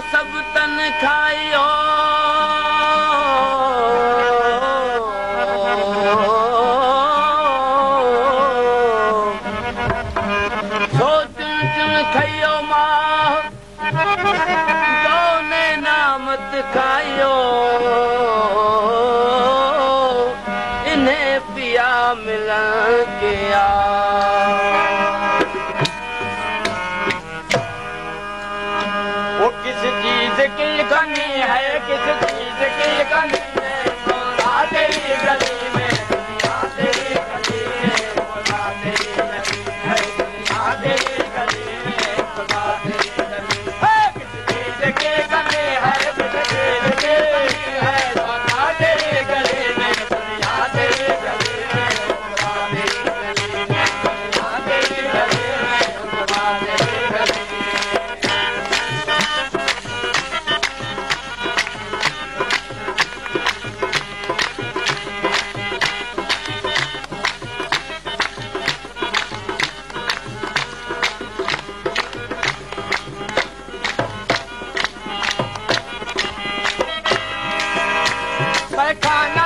सब तन खाइयो सो चुन चुन खाइयो मां दोने नामत खाइयो इन्हें पिया मिलन के वो किस चीज की कमी है किस चीज की कमी है सोना तेरी गली में दुनिया तेरी गली में खुदा तेरी गली है दुनिया तेरी गली में खुदा तेरी गली है किस चीज की कमी है किस चीज की है सोना तेरी गली में दुनिया तेरी गली में खुदा तेरी गली में दुनिया तेरी गली में खुदा तेरी गली खाना